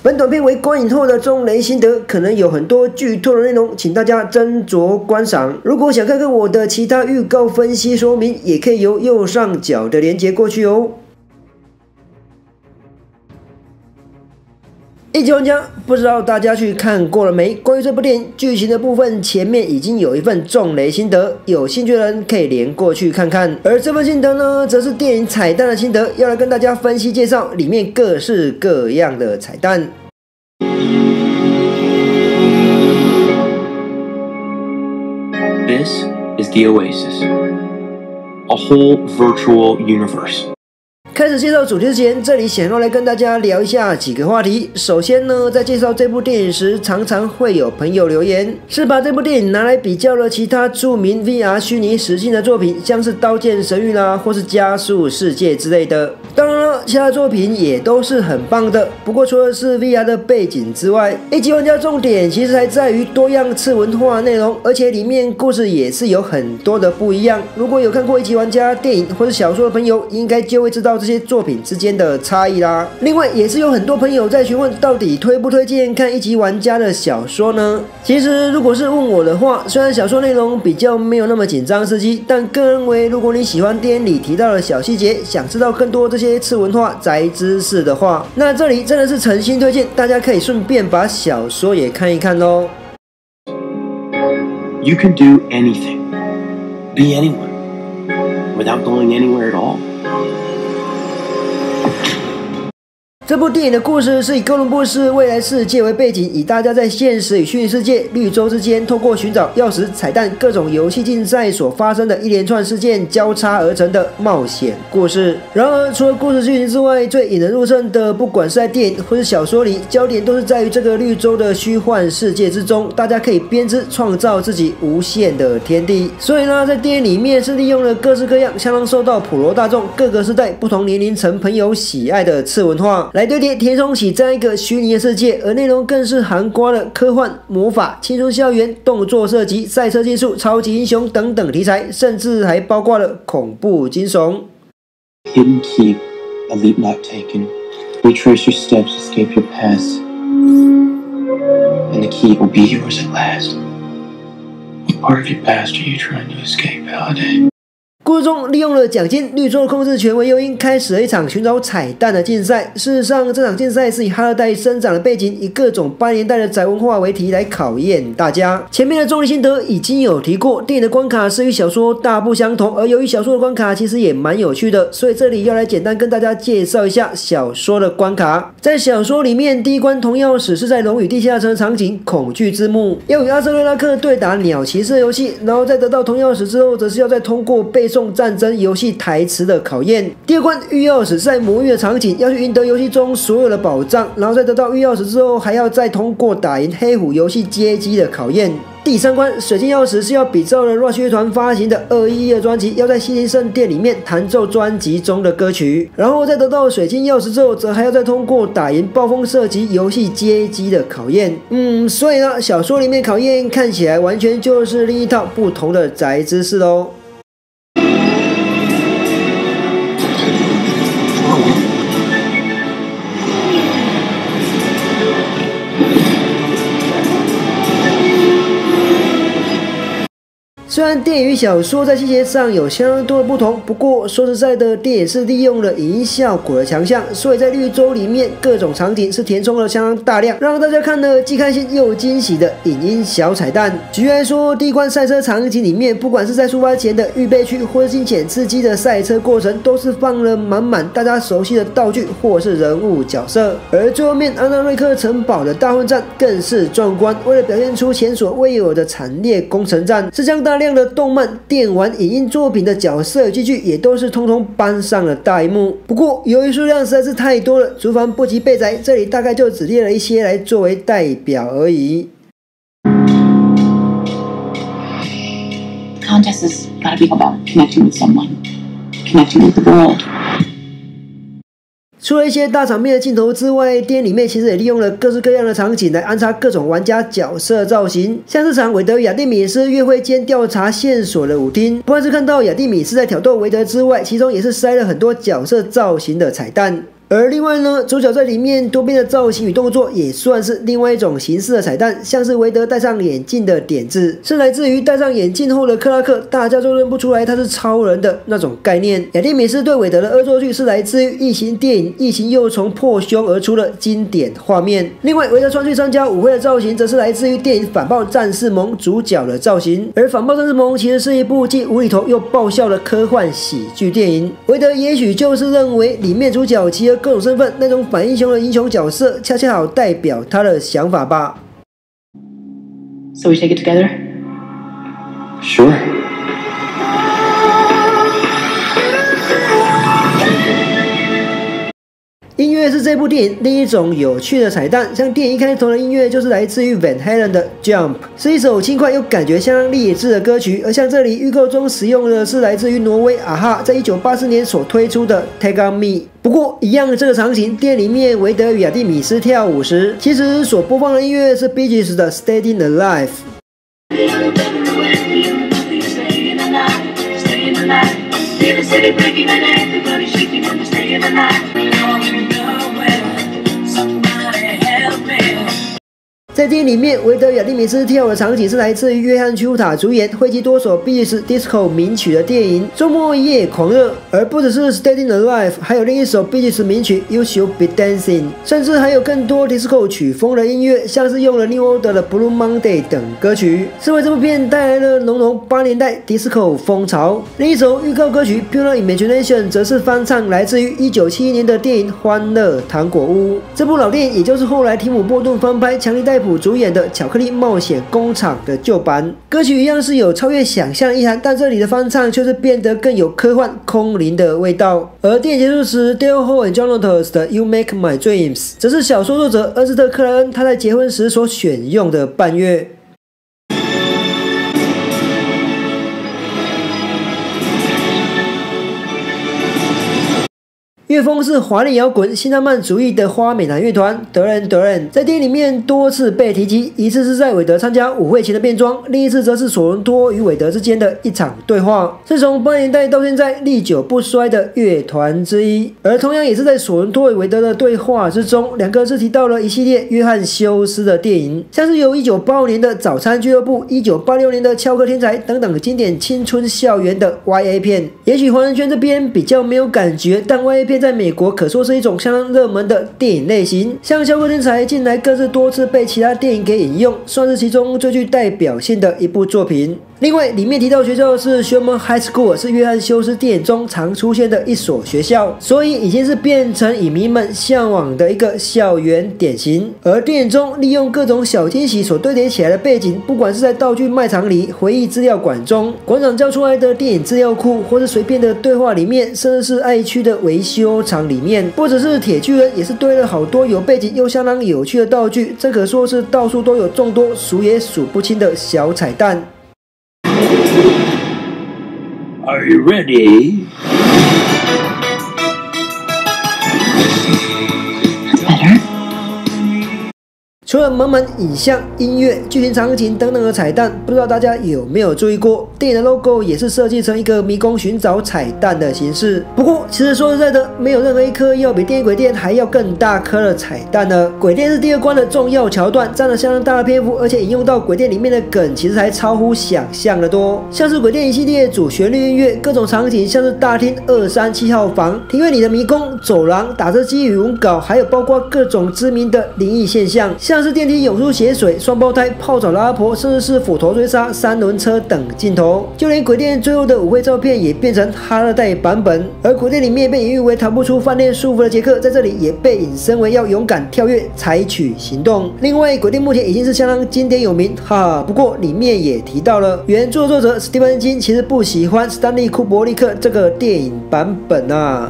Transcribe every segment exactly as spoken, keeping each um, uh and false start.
本短片为观影后的中雷心得，可能有很多剧透的内容，请大家斟酌观赏。如果想看看我的其他预告分析说明，也可以由右上角的连结过去哦。 一级玩家，不知道大家去看过了没？关于这部电影剧情的部分，前面已经有一份重雷心得，有兴趣的人可以连过去看看。而这份心得呢，则是电影彩蛋的心得，要来跟大家分析介绍里面各式各样的彩蛋。 This is the Oasis, a whole virtual universe. 开始介绍主题之前，这里想要来跟大家聊一下几个话题。首先呢，在介绍这部电影时，常常会有朋友留言，是把这部电影拿来比较了其他著名 V R 虚拟实境的作品，像是《刀剑神域》啦，或是《加速世界》之类的。当然了，其他作品也都是很棒的。不过除了是 V R 的背景之外，一级玩家重点其实还在于多样次文化内容，而且里面故事也是有很多的不一样。如果有看过一级玩家电影或是小说的朋友，应该就会知道这些作品之间的差异啦。另外，也是有很多朋友在询问，到底推不推荐看一级玩家的小说呢？其实，如果是问我的话，虽然小说内容比较没有那么紧张刺激，但个人认为，如果你喜欢电影里提到的小细节，想知道更多这些次文化宅知识的话，那这里真的是诚心推荐，大家可以顺便把小说也看一看哦。 You can do anything, be anyone, without going anywhere at all. 这部电影的故事是以哥伦布市未来世界为背景，以大家在现实与虚拟世界绿洲之间，透过寻找钥匙、彩蛋、各种游戏竞赛所发生的一连串事件交叉而成的冒险故事。然而，除了故事剧情之外，最引人入胜的，不管是在电影或是小说里，焦点都是在于这个绿洲的虚幻世界之中，大家可以编织创造自己无限的天地。所以呢，在电影里面是利用了各式各样、相当受到普罗大众各个世代、不同年龄层朋友喜爱的次文化。 来堆叠填充起这样一个虚拟的世界，而内容更是涵盖了科幻、魔法、青春校园、动作射击、赛车技术、超级英雄等等题材，甚至还包括了恐怖惊悚。 Hidden key, a leap not taken. Retrace your steps, escape your past, and the key will be yours at last. What part of your past are you trying to escape, Halliday? 故事中利用了奖金、绿洲的控制权为诱因，开始了一场寻找彩蛋的竞赛。事实上，这场竞赛是以哈勒代生长的背景，以各种八十年代的宅文化为题来考验大家。前面的重力心得已经有提过，电影的关卡是与小说大不相同，而由于小说的关卡其实也蛮有趣的，所以这里要来简单跟大家介绍一下小说的关卡。在小说里面，第一关铜钥匙是在龙与地下城的场景恐惧之墓，要与阿瑟瑞拉克对打鸟骑士游戏，然后在得到铜钥匙之后，则是要再通过背诵战争游戏台词的考验。第二关玉钥匙是在魔域的场景，要去赢得游戏中所有的宝藏，然后在得到玉钥匙之后，还要再通过打赢黑虎游戏街机的考验。第三关水晶钥匙是要比照了 Rush 乐团发行的二一一二专辑，要在西林圣殿里面弹奏专辑中的歌曲，然后在得到水晶钥匙之后，则还要再通过打赢暴风射击游戏街机的考验。嗯，所以呢，小说里面考验看起来完全就是另一套不同的宅知识喽。 虽然电影与小说在细节上有相当多的不同，不过说实在的，电影是利用了影音效果的强项，所以在绿洲里面各种场景是填充了相当大量，让大家看了既开心又惊喜的影音小彩蛋。举例来说，第一关赛车场景里面，不管是在出发前的预备区，或是惊险刺激的赛车过程，都是放了满满大家熟悉的道具或是人物角色。而最后面安纳瑞克城堡的大混战更是壮观，为了表现出前所未有的惨烈攻城战，是将大量 的动漫、电玩、影音作品的角色与器具也都是通通搬上了大荧幕。不过，由于数量实在是太多了，厨房不及备载，这里大概就只列了一些来作为代表而已。 Contest has got to be about connecting with someone, connecting with the world. 除了一些大场面的镜头之外，电影里面其实也利用了各式各样的场景来安插各种玩家角色造型，像这场韦德与亚蒂米斯约会兼调查线索的舞厅，不管是看到亚蒂米斯在挑逗韦德之外，其中也是塞了很多角色造型的彩蛋。 而另外呢，主角在里面多变的造型与动作也算是另外一种形式的彩蛋，像是韦德戴上眼镜的点子，是来自于戴上眼镜后的克拉克，大家就认不出来他是超人的那种概念。亚蒂米斯对韦德的恶作剧是来自于异形电影《异形幼虫破胸而出》的经典画面。另外，韦德穿去参加舞会的造型，则是来自于电影《反爆战士盟》主角的造型。而《反爆战士盟》其实是一部既无厘头又爆笑的科幻喜剧电影。韦德也许就是认为里面主角集合各种身份，那种反英雄的英雄角色，恰恰好代表他的想法吧。 So we take it together? Sure. 音乐是这部电影另一种有趣的彩蛋，像电影一开头的音乐就是来自于 Van Halen 的 Jump， 是一首轻快又感觉相当励志的歌曲。而像这里预告中使用的是来自于挪威 A-ha 在一九八四年所推出的 Take On Me。不过，一样这个场景，店里面韦德与亚蒂米斯跳舞时，其实所播放的音乐是 Bee Gees 的 Staying Alive。在电影里面，韦德亚蒂米斯跳舞的场景是来自于约翰·丘塔主演、汇集多首 Bee Gees Disco 名曲的电影《周末夜狂热》，而不只是 Staying Alive， 还有另一首 Bee Gees 名曲 You Should Be Dancing， 甚至还有更多 Disco 曲风的音乐，像是用了 New Order 的 Blue Monday 等歌曲，是为这部片带来了浓浓八年代 Disco 风潮。另一首预告歌曲 Pure Imagination 则是翻唱来自于一九七一年的电影《欢乐糖果屋》，这部老电影也就是后来提姆·波顿翻拍强尼戴普主演的《巧克力冒险工厂》的旧版。歌曲一样是有超越想象的意涵，但这里的翻唱却是变得更有科幻空灵的味道。而电影结束时 Dale Hall and Jonathan 的 You Make My Dreams 则是小说作者恩斯特·克莱恩他在结婚时所选用的伴乐。乐风是华丽摇滚、新浪漫主义的花美男乐团德仁德仁，在电影里面多次被提及，一次是在韦德参加舞会前的变装，另一次则是索伦托与韦德之间的一场对话，是从八年代到现在历久不衰的乐团之一。而同样也是在索伦托与韦德的对话之中，两个是提到了一系列约翰休斯的电影，像是由一九八五年的《早餐俱乐部》、一九八六年的《翘课天才》等等经典青春校园的 Y A 片。也许华人圈这边比较没有感觉，但 Y A 片在美国可说是一种相当热门的电影类型，像《翘课天才》近来更是多次被其他电影给引用，算是其中最具代表性的一部作品。另外，里面提到学校是 Sherman High School， 是约翰休斯电影中常出现的一所学校，所以已经是变成影迷们向往的一个校园典型。而电影中利用各种小惊喜所堆叠起来的背景，不管是在道具卖场里、回忆资料馆中、馆长交出来的电影资料库，或是随便的对话里面，甚至是爱区的维修厂里面，不只是铁巨人，也是堆了好多有背景又相当有趣的道具，这可说是到处都有众多数也数不清的小彩蛋。 Are you ready? That's better. 除了满满影像、音乐、剧情场景等等的彩蛋，不知道大家有没有注意过，电影的 logo 也是设计成一个迷宫寻找彩蛋的形式。不过，其实说实在的，没有任何一颗要比电影鬼店还要更大颗的彩蛋呢。鬼店是第二关的重要桥段，占了相当大的篇幅，而且引用到鬼店里面的梗，其实还超乎想象的多。像是鬼店一系列主旋律音乐，各种场景，像是大厅二三七号房、庭院里的迷宫、走廊、打字机与文稿，还有包括各种知名的灵异现象，像是电梯涌出血水、双胞胎、泡澡的阿婆，甚至是斧头追杀、三轮车等镜头。就连鬼店最后的舞会照片也变成哈勒代版本。而鬼店里面被隐喻为逃不出饭店束缚的杰克，在这里也被引申为要勇敢跳跃、采取行动。另外，鬼店目前已经是相当经典有名，哈哈。不过里面也提到了原著作者史蒂芬金其实不喜欢史丹利库伯利克这个电影版本啊。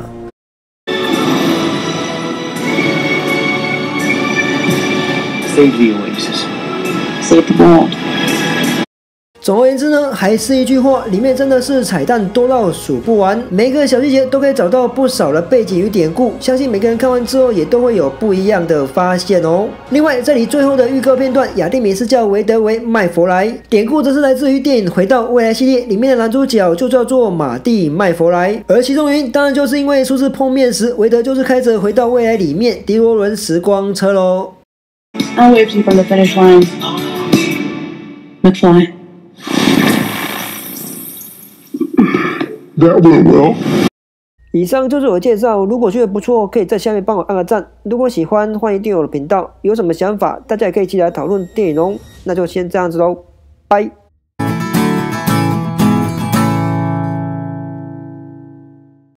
Save the Oasis. Save the world. 总而言之呢，还是一句话，里面真的是彩蛋多到数不完，每个小细节都可以找到不少的背景与典故，相信每个人看完之后也都会有不一样的发现哦。另外，这里最后的预告片段，亚蒂米是叫韦德为麦佛莱，典故则是来自于电影《回到未来》系列里面的男主角就叫做马蒂麦佛莱，而其中原因当然就是因为初次碰面时，韦德就是开着《回到未来》里面迪罗伦时光车喽。 I'll wave you from the finish line. McFly. That went well. 以上就是我的介绍，如果觉得不错，可以在下面帮我按个赞。如果喜欢，欢迎订阅我的频道。有什么想法，大家也可以一起来讨论电影哦。那就先这样子喽，拜。